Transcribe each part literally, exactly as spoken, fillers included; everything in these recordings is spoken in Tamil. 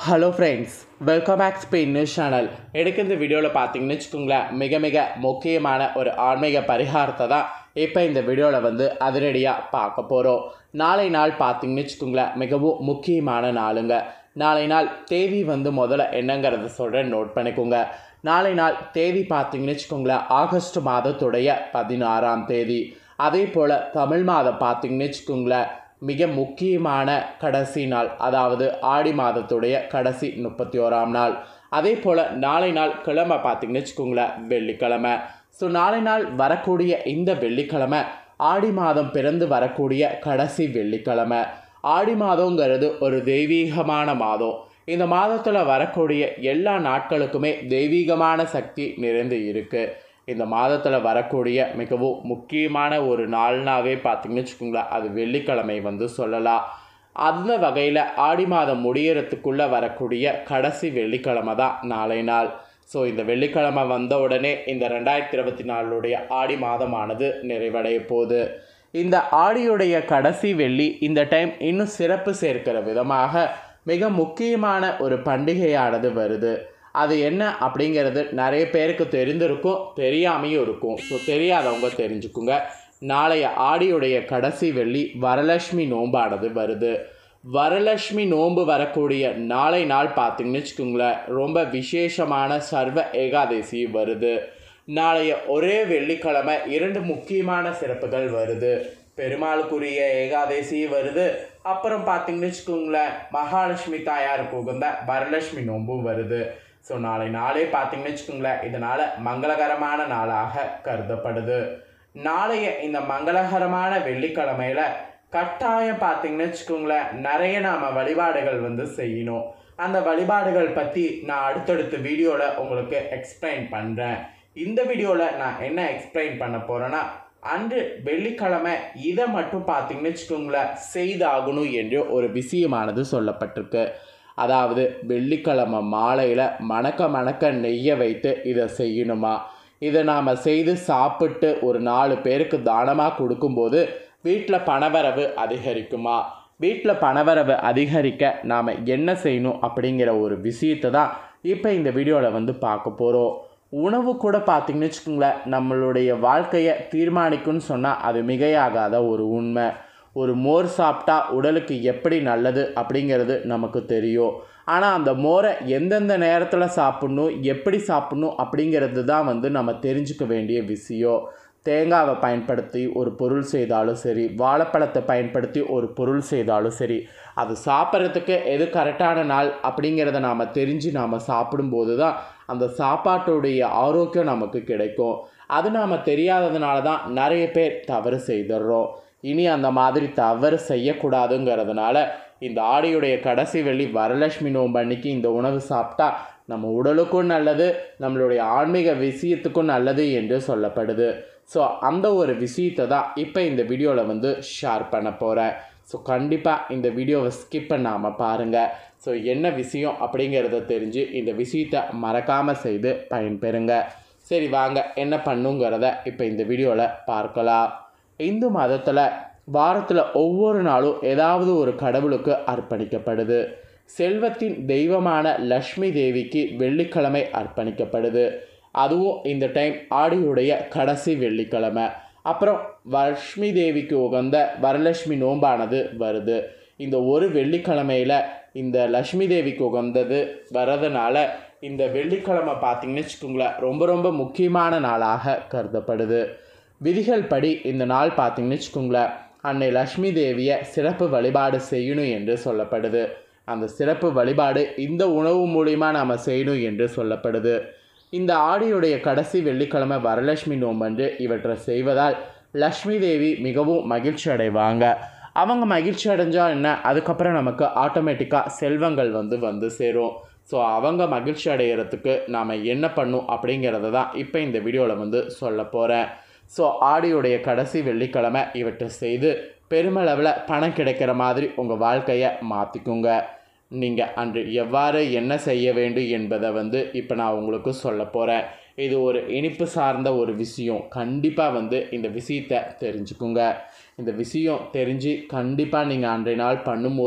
Hello friends, welcome back Spain news channel. எடுக்க இந்த வீடியோவில் பார்த்தீங்கன்னு வச்சுக்கோங்களேன், மிக மிக முக்கியமான ஒரு ஆன்மீக பரிகாரத்தை தான் இப்போ இந்த வீடியோவில் வந்து அதிரடியாக பார்க்க போகிறோம். நாளை நாள் பார்த்தீங்கன்னு வச்சுக்கோங்களேன், மிகவும் முக்கியமான நாளுங்க. நாளை நாள் தேதி வந்து முதல்ல என்னங்கிறத சொல்கிறேன், நோட் பண்ணிக்கோங்க. நாளை நாள் தேதி பார்த்தீங்கன்னு வச்சுக்கோங்களேன், ஆகஸ்ட் மாதத்துடைய பதினாறாம் தேதி. அதே போல் தமிழ் மாதம் பார்த்தீங்கன்னு வச்சுக்கோங்களேன், மிக முக்கியமான கடைசி நாள், அதாவது ஆடி மாதத்துடைய கடைசி முப்பத்தி ஓராம் நாள். அதே போல் நாளை நாள் கிழமை பார்த்திங்கன்னு வச்சுக்கோங்களேன், வெள்ளிக்கிழமை. ஸோ நாளை நாள் வரக்கூடிய இந்த வெள்ளிக்கிழமை ஆடி மாதம் பிறந்து வரக்கூடிய கடைசி வெள்ளிக்கிழமை. ஆடி மாதங்கிறது ஒரு தெய்வீகமான மாதம். இந்த மாதத்தில் வரக்கூடிய எல்லா நாட்களுக்குமே தெய்வீகமான சக்தி நிறைந்து இருக்குது. இந்த மாதத்தில் வரக்கூடிய மிகவும் முக்கியமான ஒரு நாள்னாவே பார்த்திங்கன்னு வச்சுக்கோங்களேன், அது வெள்ளிக்கிழமை வந்து சொல்லலாம். அந்த வகையில் ஆடி மாதம் முடியறதுக்குள்ளே வரக்கூடிய கடைசி வெள்ளிக்கிழமை தான் நாளை நாள். ஸோ இந்த வெள்ளிக்கிழமை வந்த உடனே இந்த ரெண்டாயிரத்தி இருபத்தி நாலுடைய ஆடி மாதமானது நிறைவடைய போகுது. இந்த ஆடியுடைய கடைசி வெள்ளி இந்த டைம் இன்னும் சிறப்பு சேர்க்கிற விதமாக மிக முக்கியமான ஒரு பண்டிகையானது வருது. அது என்ன அப்படிங்கிறது நிறைய பேருக்கு தெரிந்திருக்கும், தெரியாமையும் இருக்கும். ஸோ தெரியாதவங்க தெரிஞ்சுக்குங்க. நாளைய ஆடியுடைய கடைசி வெள்ளி வரலட்சுமி நோம்பானது வருது. வரலட்சுமி நோன்பு வரக்கூடிய நாளை நாள் பார்த்திங்கன்னு வச்சுக்கோங்களேன், ரொம்ப விசேஷமான சர்வ ஏகாதசி வருது. நாளைய ஒரே வெள்ளிக்கிழமை இரண்டு முக்கியமான சிறப்புகள் வருது. பெருமாளுக்குரிய ஏகாதசி வருது. அப்புறம் பார்த்திங்கன்னு வச்சுக்கோங்களேன், மகாலட்சுமி தாயாருக்கு உகந்த வரலட்சுமி நோன்பும் வருது. ஸோ நாளை நாளே பார்த்திங்கன்னு வச்சுக்கோங்களேன், இதனால் மங்களகரமான நாளாக கருதப்படுது. நாளைய இந்த மங்களகரமான வெள்ளிக்கிழமையில் கட்டாயம் பார்த்திங்கன்னு வச்சுக்கோங்களேன், நிறைய நாம் வழிபாடுகள் வந்து செய்யணும். அந்த வழிபாடுகள் பற்றி நான் அடுத்தடுத்த வீடியோவில் உங்களுக்கு எக்ஸ்பிளைன் பண்ணுறேன். இந்த வீடியோவில் நான் என்ன எக்ஸ்பிளைன் பண்ண போகிறேன்னா, அன்று வெள்ளிக்கிழமை இதை மட்டும் பார்த்திங்கன்னு வச்சுக்கோங்களேன் செய்தாகணும் என்று ஒரு விஷயமானது சொல்லப்பட்டிருக்கு. அதாவது வெள்ளிக்கிழமை மாலையில் மணக்க மணக்க நெய்யை வைத்து இதை செய்யணுமா. இதை நாம் செய்து சாப்பிட்டு ஒரு நாலு பேருக்கு தானமாக கொடுக்கும்போது வீட்டில் பணவரவு அதிகரிக்குமா. வீட்டில் பணவரவு அதிகரிக்க நாம் என்ன செய்யணும் அப்படிங்கிற ஒரு விஷயத்தை தான் இப்போ இந்த வீடியோவில் வந்து பார்க்க போகிறோம். உணவு கூட பார்த்திங்கன்னு வச்சுக்கோங்களேன், நம்மளுடைய வாழ்க்கையை தீர்மானிக்கும்னு சொன்னால் அது மிகையாகாத ஒரு உண்மை. ஒரு மோர் சாப்பிட்டா உடலுக்கு எப்படி நல்லது அப்படிங்கிறது நமக்கு தெரியும். ஆனால் அந்த மோரை எந்தெந்த நேரத்தில் சாப்பிட்ணும், எப்படி சாப்பிட்ணும் அப்படிங்கிறது தான் வந்து நம்ம தெரிஞ்சுக்க வேண்டிய விஷயம். தேங்காவை பயன்படுத்தி ஒரு பொருள் செய்தாலும் சரி, வாழைப்பழத்தை பயன்படுத்தி ஒரு பொருள் செய்தாலும் சரி, அது சாப்பிட்றதுக்கு எது கரெக்டான நாள் அப்படிங்கிறத நாம் தெரிஞ்சு நாம் சாப்பிடும்போது தான் அந்த சாப்பாட்டுடைய ஆரோக்கியம் நமக்கு கிடைக்கும். அது நாம் தெரியாததுனால தான் நிறைய பேர் தவறு செய்துடுறோம். இனி அந்த மாதிரி தவறு செய்யக்கூடாதுங்கிறதுனால இந்த ஆடியுடைய கடைசி வெள்ளி வரலட்சுமி நோன்பு அன்னைக்கு இந்த உணவு சாப்பிட்டா நம்ம உடலுக்கும் நல்லது, நம்மளுடைய ஆன்மீக விஷயத்துக்கும் நல்லது என்று சொல்லப்படுது. ஸோ அந்த ஒரு விஷயத்தை தான் இப்போ இந்த வீடியோவில் வந்து ஷேர் பண்ண போகிறேன். ஸோ கண்டிப்பாக இந்த வீடியோவை ஸ்கிப் பண்ணாமல் பாருங்கள். ஸோ என்ன விஷயம் அப்படிங்கிறத தெரிஞ்சு இந்த விஷயத்தை மறக்காமல் செய்து பயன்பெறுங்க. சரி வாங்க, என்ன பண்ணுங்கிறத இப்போ இந்த வீடியோவில் பார்க்கலாம். இந்து மதத்தில் வாரத்தில் ஒவ்வொரு நாளும் ஏதாவது ஒரு கடவுளுக்கு அர்ப்பணிக்கப்படுது. செல்வத்தின் தெய்வமான லக்ஷ்மி தேவிக்கு வெள்ளிக்கிழமை அர்ப்பணிக்கப்படுது. அதுவும் இந்த டைம் ஆடியுடைய கடைசி வெள்ளிக்கிழமை. அப்புறம் லக்ஷ்மி தேவிக்கு உகந்த வரலட்சுமி நோம்பானது வருது. இந்த ஒரு வெள்ளிக்கிழமையில் இந்த லக்ஷ்மி தேவிக்கு உகந்தது வரதுனால இந்த வெள்ளிக்கிழமை பார்த்திங்கன்னு வச்சுக்கோங்களேன், ரொம்ப ரொம்ப முக்கியமான நாளாக கருதப்படுது. விதிகள் படி இந்த நாள் பார்த்திங்கன்னு வச்சுக்கோங்களேன், அன்னை லக்ஷ்மி தேவியை சிறப்பு வழிபாடு செய்யணும் என்று சொல்லப்படுது. அந்த சிறப்பு வழிபாடு இந்த உணவு மூலிமா நாம் செய்யணும் என்று சொல்லப்படுது. இந்த ஆடியுடைய கடைசி வெள்ளிக்கிழமை வரலட்சுமி நோம்பன்று இவற்றை செய்வதால் லக்ஷ்மி தேவி மிகவும் மகிழ்ச்சி அடைவாங்க. அவங்க மகிழ்ச்சி அடைஞ்சால் என்ன, அதுக்கப்புறம் நமக்கு ஆட்டோமேட்டிக்காக செல்வங்கள் வந்து வந்து சேரும். ஸோ அவங்க மகிழ்ச்சி அடைகிறதுக்கு நாம் என்ன பண்ணும் அப்படிங்கிறத தான் இப்போ இந்த வீடியோவில் வந்து சொல்ல போகிறேன். ஸோ ஆடியுடைய கடைசி வெள்ளிக்கிழமை இவற்றை செய்து பெருமளவில் பணம் கிடைக்கிற மாதிரி உங்கள் வாழ்க்கையை மாற்றிக்குங்க. நீங்கள் அன்று எவ்வாறு என்ன செய்ய வேண்டும் என்பதை வந்து இப்போ நான் உங்களுக்கு சொல்ல போகிறேன். இது ஒரு இனிப்பு சார்ந்த ஒரு விஷயம். கண்டிப்பாக வந்து இந்த விஷயத்தை தெரிஞ்சுக்குங்க. இந்த விஷயம் தெரிஞ்சு கண்டிப்பாக நீங்கள் அன்றைய நாள் பண்ணும்போது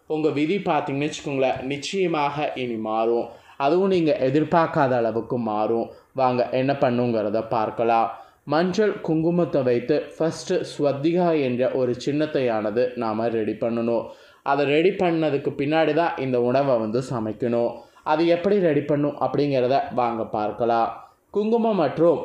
உங்கள் விதி பார்த்திங்கன்னு வச்சுக்கோங்களேன் நிச்சயமாக இனி மாறும். அதுவும் நீங்கள் எதிர்பார்க்காத அளவுக்கு மாறும். வாங்க என்ன பண்ணுங்கிறத பார்க்கலாம். மஞ்சள் குங்குமத்தை வைத்து ஃபஸ்ட்டு ஸ்வத்திகா என்ற ஒரு சின்னத்தையானது நாம் ரெடி பண்ணணும். அதை ரெடி பண்ணதுக்கு பின்னாடி தான் இந்த உணவை வந்து சமைக்கணும். அது எப்படி ரெடி பண்ணும் அப்படிங்கிறத வாங்க பார்க்கலாம். குங்குமம் மற்றும்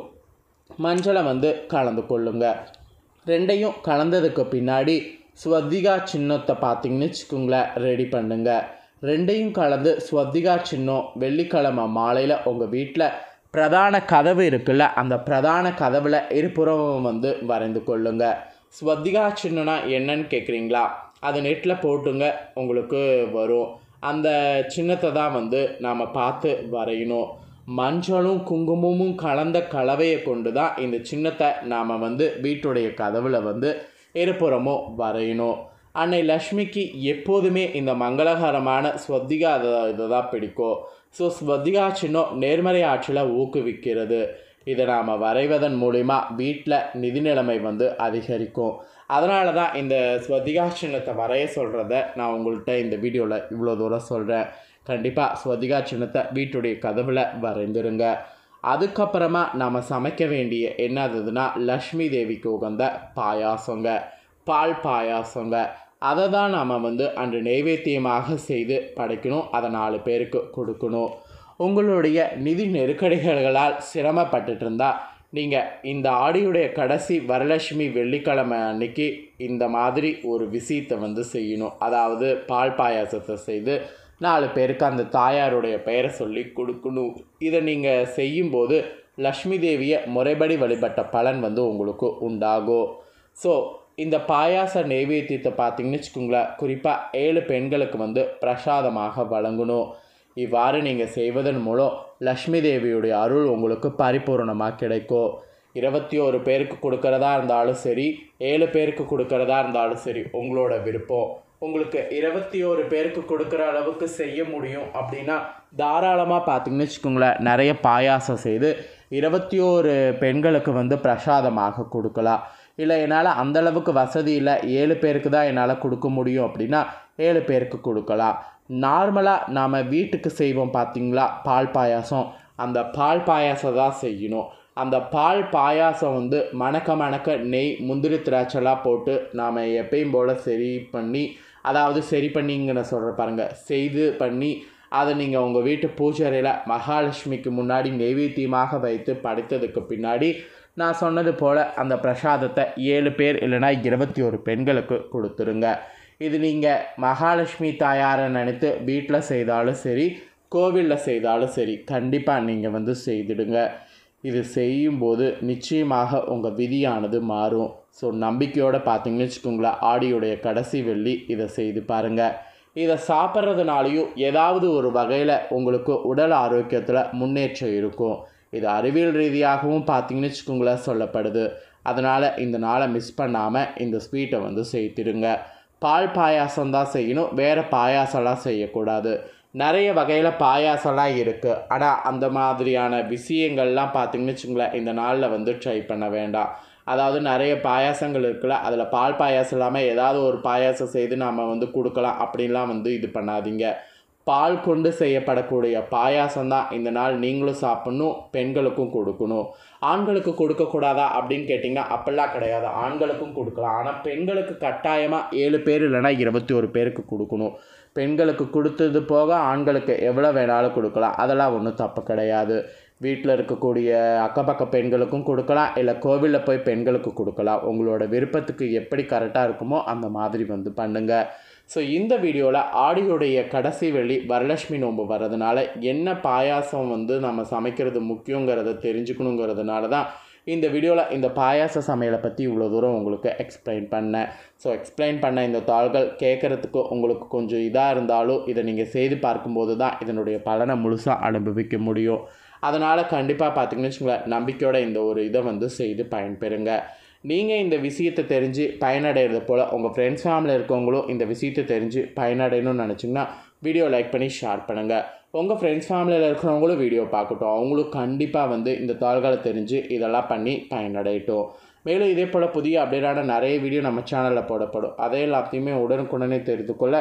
மஞ்சளை வந்து கலந்து கொள்ளுங்க. ரெண்டையும் கலந்ததுக்கு பின்னாடி ஸ்வத்திகா சின்னத்தை பார்த்திங்கன்னு வச்சுக்கோங்களேன் ரெடி பண்ணுங்க. ரெண்டையும் கலந்து ஸ்வத்திகா சின்னம் வெள்ளிக்கிழமை மாலையில் உங்கள் வீட்டில் பிரதான கதவு இருக்குல்ல, அந்த பிரதான கதவில் இருபுறமும் வந்து வரைந்து கொள்ளுங்க. ஸ்வத்திகா சின்னம்னா என்னன்னு கேட்குறீங்களா? அது நெட்டில் போட்டுங்க, உங்களுக்கு வரும். அந்த சின்னத்தை தான் வந்து நாம் பார்த்து வரையணும். மஞ்சளும் குங்குமமும் கலந்த கலவையை கொண்டு தான் இந்த சின்னத்தை நாம் வந்து வீட்டுடைய கதவில் வந்து இருபுறமும் வரையணும். அன்னை லக்ஷ்மிக்கு எப்போதுமே இந்த மங்களகரமான ஸ்வத்திகா இதை தான் பிடிக்கும். ஸோ ஸ்வத்திகா சின்னம் நேர்மறை ஆற்றலை ஊக்குவிக்கிறது. இதை நாம் வரைவதன் மூலிமா வீட்டில் நிதி நிலைமை வந்து அதிகரிக்கும். அதனால தான் இந்த ஸ்வத்திகா சின்னத்தை வரைய சொல்கிறத நான் உங்கள்கிட்ட இந்த வீடியோவில் இவ்வளோ தூரம் சொல்கிறேன். கண்டிப்பாக ஸ்வத்திகா சின்னத்தை வீட்டுடைய கதவில் வரைந்துருங்க. அதுக்கப்புறமா நாம் சமைக்க வேண்டிய என்னதுன்னா லக்ஷ்மி தேவிக்கு உகந்த பாயாசங்க, பால் பாயாசங்க. அதை தான் நாம் வந்து அன்று நைவேத்தியமாக செய்து படைக்கணும். அதை நாலு பேருக்கு கொடுக்கணும். உங்களுடைய நிதி நெருக்கடிகளால் சிரமப்பட்டுட்டு இருந்தால் நீங்கள் இந்த ஆடியுடைய கடைசி வரலட்சுமி வெள்ளிக்கிழமை அன்னைக்கு இந்த மாதிரி ஒரு விஷயத்தை வந்து செய்யணும். அதாவது பால் பாயாசத்தை செய்து நாலு பேருக்கு அந்த தாயாருடைய பெயரை சொல்லி கொடுக்கணும். இதை நீங்கள் செய்யும்போது லக்ஷ்மி தேவியை முறைப்படி வழிபட்ட பலன் வந்து உங்களுக்கு உண்டாகும். ஸோ இந்த பாயாச நைவேத்தியத்தை பார்த்திங்கன்னு வச்சுக்கோங்களேன், குறிப்பாக ஏழு பெண்களுக்கு வந்து பிரசாதமாக வழங்கணும். இவ்வாறு நீங்கள் செய்வதன் மூலம் லக்ஷ்மி தேவியுடைய அருள் உங்களுக்கு பரிபூர்ணமாக கிடைக்கும். இருபத்தி ஒரு பேருக்கு கொடுக்கறதா இருந்தாலும் சரி, ஏழு பேருக்கு கொடுக்கறதா இருந்தாலும் சரி, உங்களோட விருப்பம். உங்களுக்கு இருபத்தி ஒரு பேருக்கு கொடுக்குற அளவுக்கு செய்ய முடியும் அப்படின்னா தாராளமாக பார்த்திங்கன்னு வச்சுக்கோங்களேன் நிறைய பாயாசம் செய்து இருபத்தி ஒரு பெண்களுக்கு வந்து பிரசாதமாக கொடுக்கலாம். இல்லை என்னால் அந்தளவுக்கு வசதி இல்லை, ஏழு பேருக்கு தான் என்னால் கொடுக்க முடியும் அப்படின்னா ஏழு பேருக்கு கொடுக்கலாம். நார்மலாக நாம் வீட்டுக்கு செய்வோம் பார்த்திங்களா பால் பாயாசம், அந்த பால் பாயாசம் தான் செய்யணும். அந்த பால் பாயாசம் வந்து மணக்க மணக்க நெய் முந்திரி திராட்சைலாம் போட்டு நாம் எப்பயும் போல் சரி பண்ணி, அதாவது சரி பண்ணிங்கன்னு சொல்கிற பாருங்கள், செய்து பண்ணி அதை நீங்கள் உங்கள் வீட்டு பூஜை அறையில் மகாலட்சுமிக்கு முன்னாடி நெய்வேத்தியமாக வைத்து படைத்ததுக்கு பின்னாடி நான் சொன்னது போல் அந்த பிரசாதத்தை ஏழு பேர் இல்லைனா இருபத்தி ஒரு பெண்களுக்கு கொடுத்துருங்க. இது நீங்கள் மகாலட்சுமி தாயாரை நினைத்து வீட்டில் செய்தாலும் சரி, கோவிலில் செய்தாலும் சரி, கண்டிப்பாக நீங்கள் வந்து செய்திடுங்க. இது செய்யும்போது நிச்சயமாக உங்கள் விதியானது மாறும். ஸோ நம்பிக்கையோடு பார்த்தீங்கன்னு வச்சுக்கோங்களேன், ஆடியுடைய கடைசி வெள்ளி இதை செய்து பாருங்கள். இதை சாப்பிட்றதுனாலையும் ஏதாவது ஒரு வகையில் உங்களுக்கு உடல் ஆரோக்கியத்தில் முன்னேற்றம் இருக்கும். இது அறிவியல் ரீதியாகவும் பார்த்தீங்கன்னு வச்சுக்கோங்களேன் சொல்லப்படுது. அதனால் இந்த நாளை மிஸ் பண்ணாமல் இந்த ஸ்வீட்டை வந்து செய்திடுங்க. பால் பாயாசம் தான் செய்யணும், வேறு பாயாசம்லாம் செய்யக்கூடாது. நிறைய வகையில் பாயாசம்லாம் இருக்குது, ஆனால் அந்த மாதிரியான விஷயங்கள்லாம் பார்த்திங்கன்னு வச்சுங்களேன் இந்த நாளில் வந்து ட்ரை பண்ண வேண்டாம். அதாவது நிறைய பாயாசங்கள் இருக்குல்ல, அதில் பால் பாயாசம் இல்லாமல் ஏதாவது ஒரு பாயாசம் செய்து நாம் வந்து கொடுக்கலாம் அப்படின்லாம் வந்து இது பண்ணாதீங்க. பால் கொண்டு செய்யப்படக்கூடிய பாயாசம் தான் இந்த நாள் நீங்களும் சாப்பிட்ணும், பெண்களுக்கும் கொடுக்கணும். ஆண்களுக்கு கொடுக்கக்கூடாதா அப்படின்னு கேட்டிங்கன்னா அப்படிலாம் கிடையாது, ஆண்களுக்கும் கொடுக்கலாம். ஆனால் பெண்களுக்கு கட்டாயமாக ஏழு பேர் இல்லைனா இருபத்தி ஒரு பேருக்கு கொடுக்கணும். பெண்களுக்கு கொடுத்தது போக ஆண்களுக்கு எவ்வளோ வேணாலும் கொடுக்கலாம், அதெல்லாம் ஒன்றும் தப்பு கிடையாது. வீட்டில் இருக்கக்கூடிய அக்கப்பக்க பெண்களுக்கும் கொடுக்கலாம், இல்லை கோவிலில் போய் பெண்களுக்கு கொடுக்கலாம். உங்களோட விருப்பத்துக்கு எப்படி கரெக்டாக இருக்குமோ அந்த மாதிரி வந்து பண்ணுங்கள். ஸோ இந்த வீடியோவில் ஆடியுடைய கடைசி வெள்ளி வரலட்சுமி நோன்பு வர்றதுனால என்ன பாயாசம் வந்து நம்ம சமைக்கிறது முக்கியங்கிறத தெரிஞ்சுக்கணுங்கிறதுனால தான் இந்த வீடியோவில் இந்த பாயாச சமையலை பற்றி இவ்வளோ தூரம் உங்களுக்கு எக்ஸ்பிளைன் பண்ணேன். ஸோ எக்ஸ்பிளைன் பண்ண இந்த தாள்கள் கேட்குறதுக்கு உங்களுக்கு கொஞ்சம் இதாக இருந்தாலும் இதை நீங்கள் செய்து பார்க்கும்போது தான் இதனுடைய பலனை முழுசாக அனுபவிக்க முடியும். அதனால் கண்டிப்பாக பார்த்திங்கன்னு வச்சுங்களேன், நம்பிக்கையோட இந்த ஒரு இதை வந்து செய்து பயன்பெறுங்க. நீங்கள் இந்த விஷயத்தை தெரிஞ்சு பயனடைகிறது போல் உங்கள் ஃப்ரெண்ட்ஸ் ஃபேமிலியில் இருக்கவங்களும் இந்த விஷயத்தை தெரிஞ்சு பயனடையணும்னு நினச்சிங்கன்னா வீடியோ லைக் பண்ணி ஷேர் பண்ணுங்கள். உங்கள் ஃப்ரெண்ட்ஸ் ஃபேமிலியில் இருக்கிறவங்களும் வீடியோ பார்க்கட்டும், அவங்களும் கண்டிப்பாக வந்து இந்த தாள்களை தெரிஞ்சு இதெல்லாம் பண்ணி பயனடையட்டும். மேலும் இதே போல் புதிய அப்டேட்டான நிறைய வீடியோ நம்ம சேனலில் போடப்படும். அதை எல்லாத்தையுமே உடனுக்குடனே தெரிந்து கொள்ள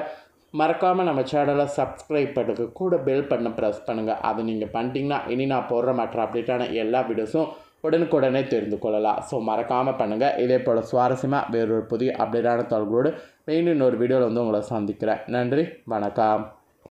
மறக்காமல் நம்ம சேனலை சப்ஸ்கிரைப் பண்ணுங்க, கூட பெல் பண்ண ப்ரெஸ் பண்ணுங்கள். அது நீங்கள் பண்ணிட்டீங்கன்னா இனி நான் போடுற மற்ற அப்டேட்டான எல்லா வீடியோஸும் உடனுக்குடனே தெரிந்து கொள்ளலாம். ஸோ மறக்காமல் பண்ணுங்கள். இதே போல் சுவாரஸ்யமாக வேறொரு புதிய அப்டேட்டான தகவலோடு மீண்டும் இன்னொரு வீடியோவில் வந்து உங்களை சந்திக்கிறேன். நன்றி, வணக்கம்.